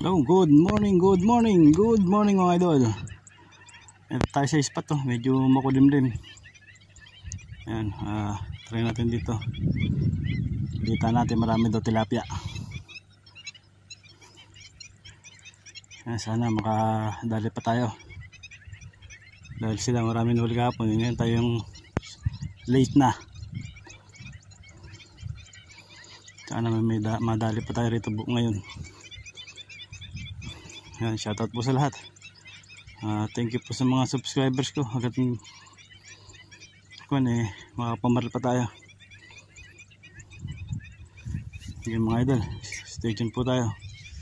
Hello, good morning mga idol. Ito tayo sa spot to, medyo makulimlim. Ayan, try natin dito. Kita natin marami daw tilapia. Ayan, sana makadali pa tayo. Dahil sila maraming huli kahapon, ngayon tayong late na. Sana may madali pa tayo rito ngayon. Ayan, shoutout po sa lahat. Thank you po sa mga subscribers ko. Hanggat makapamaril pa tayo. Sige mga idol, stay tuned po tayo.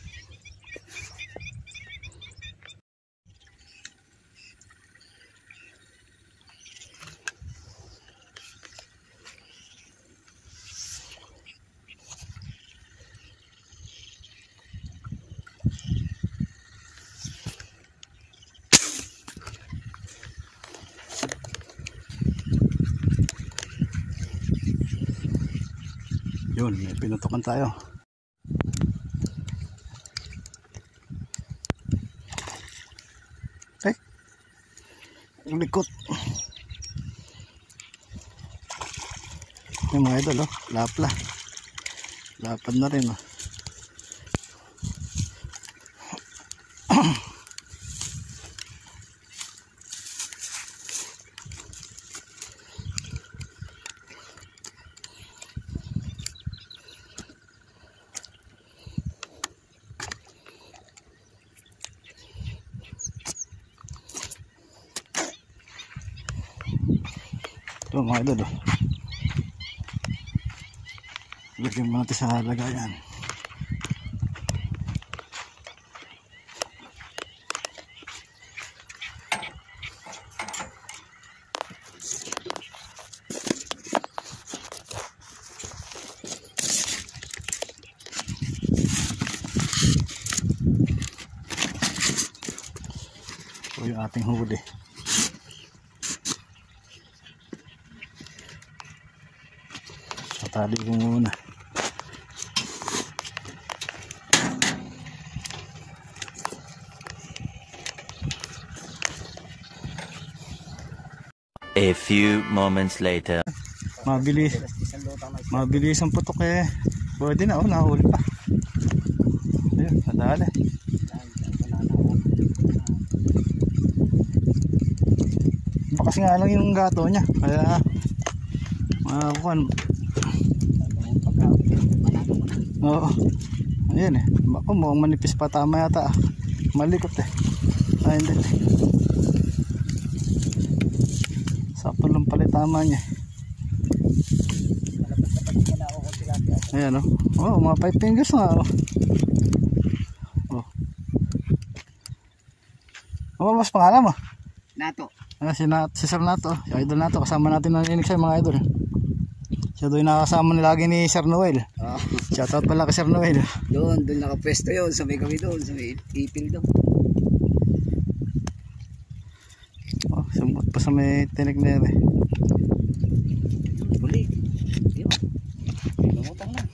Yun, may pinutukan tayo. Ay, likot. Yung mga idol, lapla. Lapad na rin, Ito mga idol, lagyan mo natin sa lagayan. Ito yung ating huli. Tali ko muna. A few moments later. Mabilis ang putok eh. Pwede na, nahuli pa. Ayun, nadali. Bakas nga lang yung gato niya. Kaya makakuhan. Oo. Ayan eh. Ako mukhang manipis pa, tama yata. Malikot eh. Ay hindi. Sakto lang pala tama niya. Ayan oh. Mga 5 fingers nga oh. Ano mas pangalan mo? Nato. Si Sir Nato. Si Idol Nato. Kasama natin naninig siya mga idol. Siya doon nakasama lagi ni Sir Noel. Shoutout pala kay Sir Noel. Doon nakapwesto yun. Sabay kami doon. Sabay ipil doon. Sumot pa sa may tinik na yun. Buli. Lumutang na.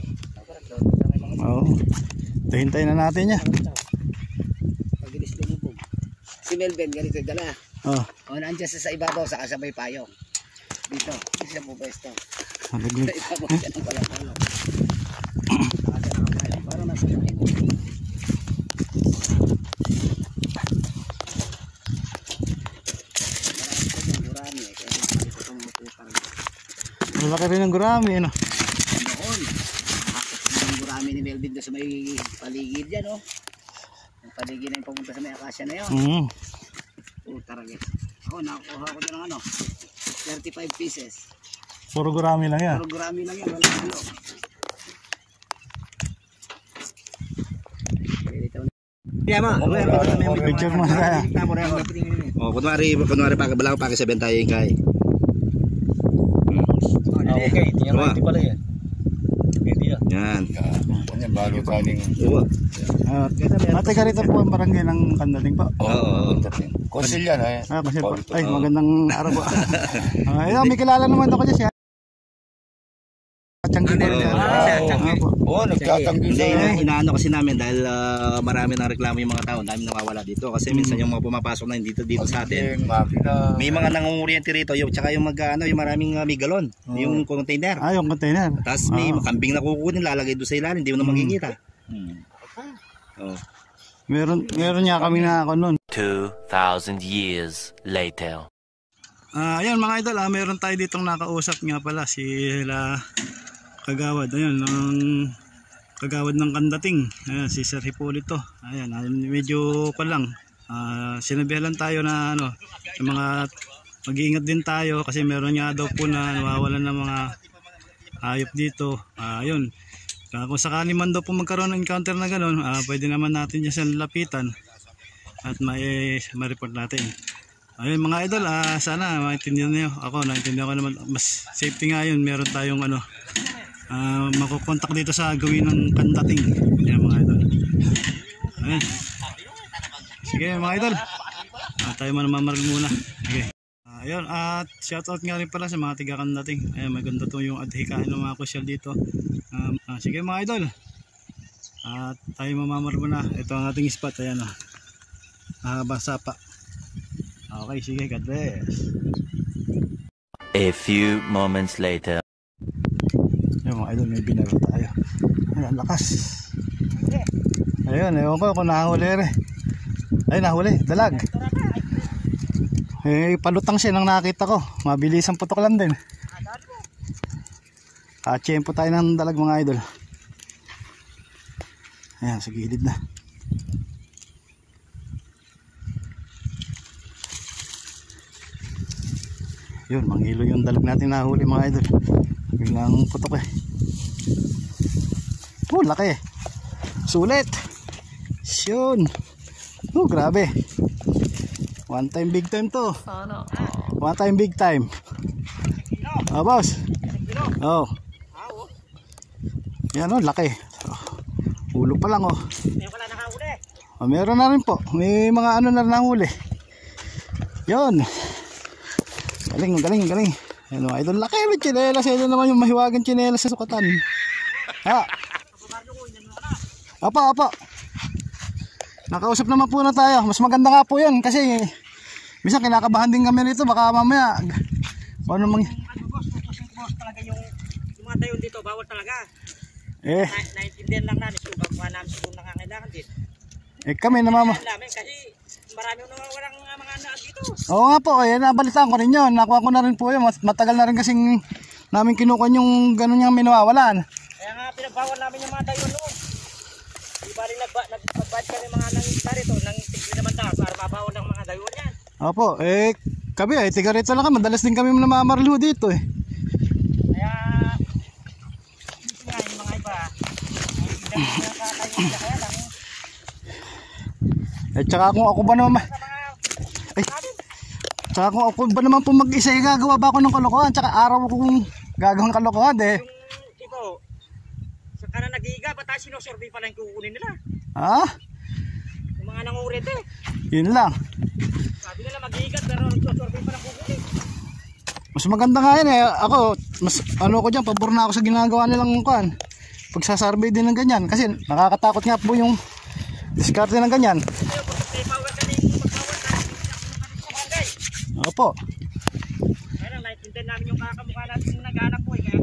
Oo. Hintayin na natin niya. Pagilis lumubog. Si Melvin ganito dala. Nandiyan sa ibabaw sa kasabay payong. Dito. Siya po pwesto. Malaglag. Parang nasa kain. Malaki rin ang gurami, ano? Noon. Ang gurami ni Melvin doon sa may paligid yan, oh. Ang paligid na yung papunta sa may akasya na yun. Taragit. Ako, nakakuha ko dyan ng 35 pieces. Puro gurami lang yan. Puro gurami lang yan. Walang halo. Picture mo na. Kunwari pagkabala ko pakisabentayin kay. Okay, tingnan mo, hindi pala yan. Yan. Yan, bago kaling. Ate ka rito po ang barangay ng Kandaling po. Oo. Konsil yan eh. Kasi po. Ay, magandang araw po. May kilala naman ako dyan siya. nagtatanggi pa rin. Oo, nagtatanggi Hindi, siya. inaano kasi namin dahil marami nang reklamo yung mga tao, dami nawawala dito kasi minsan yung mga pumapasok na dito sa atin. Yung makina. May mga nangunguryente rito, yung tsaka yung yung maraming may galon, yung container. Yung container. Tapos may kambing na kukunin, lalagay doon sa ilalim, hindi mo na makikita. Oh. Meron niya kami na ako nun. 2,000 years later. Ayun mga idol, meron tayo ditong nakausap nga pala si Kagawad. Ayun, Kagawad ng Kandating. Ayan, si Sir Hipolito. Ayan, medyo pa lang. Sinabihan tayo na yung mga mag-iingat din tayo kasi meron nga daw po na nawawalan ng mga hayop dito. Ayun. Kung sakali man daw po magkaroon ng encounter na gano'n, pwede naman natin dyan siya lapitan at ma-report natin. Ayun mga idol, sana maintindihan niyo. Ako, naintindihan ko naman, mas safety nga yun. Meron tayong makukontak dito sa gawin ng Kandating. Yan mga idol. Ayun. Sige mga idol, tayo mamamarag muna. Sige. Ayun, at shoutout nga rin pala sa mga tiga Kandating. Ayun, maganda to yung adhikain ng mga kusyal dito. Sige mga idol, at tayo mamamarag muna. Ito ang ating spot. Ayan basa pa. Okay, sige, God bless. A few moments later. Yung mga idol, may binaro tayo. Ayun, lakas. Ayun, ewan ko kung nahuli rin. Ayun, nahuli, dalag. Palutang siya nang nakita ko. Mabilis ang putok lang din. Tiyempo tayo ng dalag mga idol. Ayan, sa gilid na. Yun, manghilo yung dalag natin nahuli mga idol. Biglang putok laki. Sulit. Yun. Grabe. One time big time to. One time big time. Boss. Yan laki. Ulo pa lang meron na rin po. May mga na nahuli. Yun. Galing. Ayun mga idol, laki may tsinelas. Ito naman yung mahiwagang tsinelas sa sukatan. Apa. Nakausap naman po na tayo. Mas maganda nga po yan kasi minsan kinakabahan din kami rito. Baka mamaya Boss, talaga yung mga tayo dito, bawal talaga. Naintindihan lang namin, so baka namin siguro nangangailangan din. Kami naman Kasi maraming nawawalang mga anak dito. Oo nga po, nabalitaan ko rin yun. Nakuha ko na rin po yun. Matagal na rin kasing namin kinukuha yung gano'n yung minawawalan. Kaya nga pinagbawal namin yung mga tayo noon. Di ba rin nagbabad kami mga nangista rito, nangtigli naman tayo para mabawal ng mga dayon yan. Opo, kami tiga rito lang kami. Madalas din kami namamarlo dito Kaya, yung mga iba, kaya lang. Tsaka kung ako ba naman tsaka kung ako ba naman po mag-isa gagawa ba ako ng kalokohan, tsaka araw kong gagawang kalokohan yung tipo sa kanan nag-iiga, ba't sinosurvey pala yung kukunin nila? Yung mga nangurete yun lang, sabi nila mag-iiga pero sinosurvey pala kukunin. mas maganda nga yun ako mas ko dyan, pabor na ako sa ginagawa nilang kuhan pagsasurvey din ng ganyan kasi nakakatakot nga po yung diskarte ng ganyan. Opo. Kaya lang, naitindihan namin yung kakamukha natin yung nag-anak po kaya.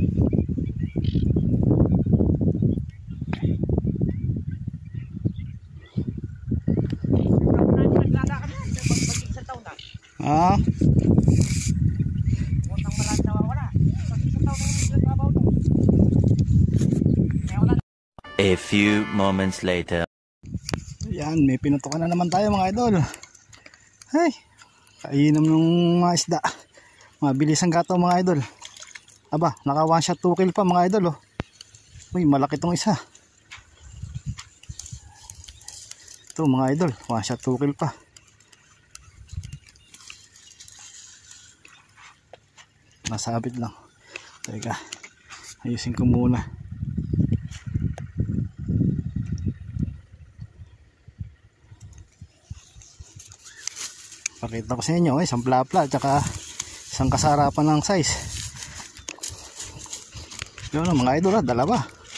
Naglalakad na, pag-isang taon na. Muntang marami nawawala. Pag-isang taon na yung naglabaw to. A few moments later. Yan, may pinutukan na naman tayo mga idol. Ay, kainom ng mga isda. Mabilis ang gato mga idol. Aba, naka 1 shot 2 kill pa mga idol Uy, malaki tong isa. Ito mga idol, 1 shot 2 kill pa. Nasabit lang. Teka, ayusin ko muna. Pakita ko sa inyo isang plapla at saka isang kasarapan ng size. Yun o mga idol, dalawa.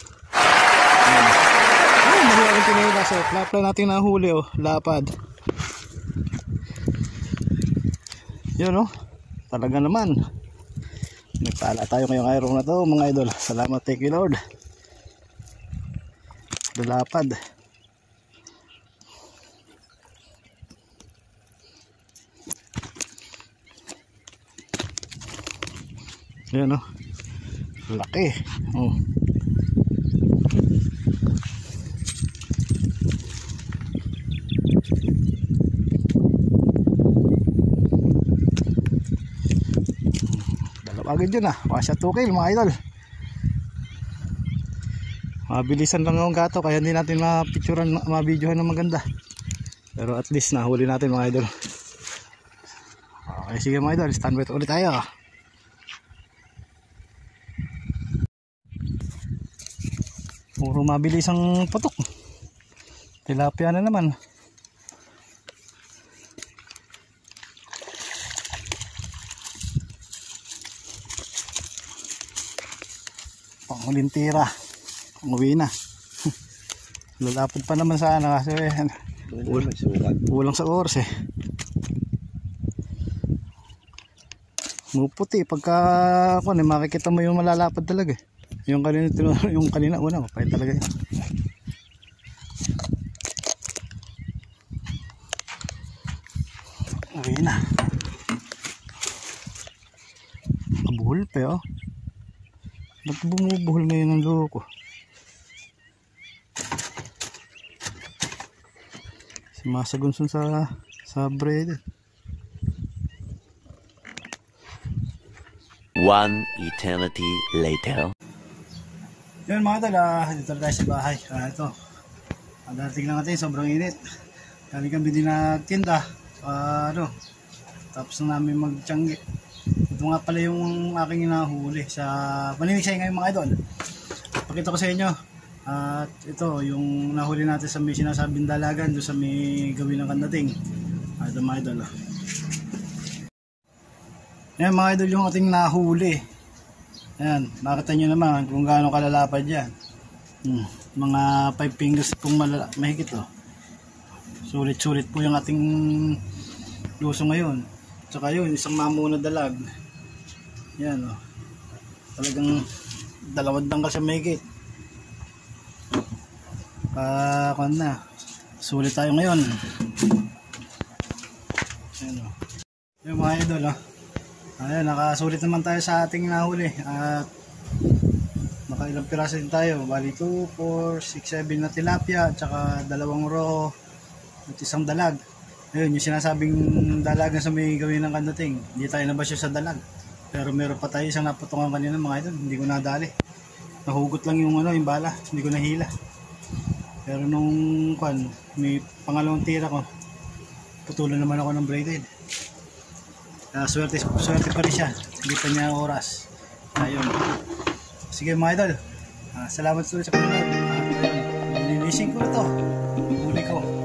Ay, mahiwaring pinila. So, lapla natin nahuli o, lapad. Yun o, talaga naman. Nagpala tayo ngayong araw na to mga idol. Salamat, thank you Lord. Lapad. Yan o, laki. Oh. Dalawa agad yun ah, kasya 2 kilo mga idol. Mabilisan lang yung gato kaya hindi natin mapicturan, mabidyohan ng maganda. Pero at least nahuli natin mga idol. Okay, sige mga idol, stand by ulit tayo. Puro mabilis ang putok. Tilapia na naman. Panguling tira. Umuwi na. Lalapad pa naman sana kasi kulang sa oras eh. Muputi pagka makikita mo yung malalapad talaga eh. Yung kanina una mapait talaga yun. Uwi na. Kabuhol pa oh. Ba't bumubuhol ngayon ang loko? Sumasagunsun sa bread. One eternity later. Yun mga tol, dito tayo sa bahay. Ito, darating lang natin, sobrang init. Kami din nagtinda. Tapos na namin magtiyanggi. Ito nga pala yung aking nahuli sa Maninigsay ngayon mga idol. Pakita ko sa inyo. At ito, yung nahuli natin sa may sinasabing dalagan doon sa may gawin ng kandating. Ito mga idol. Yan mga idol yung ating nahuli. Ayan, nakita nyo naman kung gaano kalalapad yan. Mga 5 fingers kung mahigit oh. Sulit-sulit po yung ating luso ngayon. Tsaka yun, isang mamo na dalag. Yan oh. Talagang 2 dangkal sa mahigit. Kung na, sulit tayo ngayon. Yan oh. Yung mga idol oh. Ayan, nakasulit naman tayo sa ating nahuli at nakailang piraso din tayo. Bali 2, 4, 6, 7 na tilapia at saka 2 roho at 1 dalag. Ayun, yung sinasabing dalag na sa may gawin ng kandating. Hindi tayo nabasyo sa dalag. Pero meron pa tayo isang naputungan kanina mga idol. Hindi ko nadali. Nahugot lang yung yung bala. Hindi ko nahila. Pero nung may pangalawang tira ko, putulan naman ako ng braided. Swerte pa rin siya, hindi pa niya oras. Ayun. Sige mga idol, salamat ulit sa panonood. Nililising ko ito, huli ko.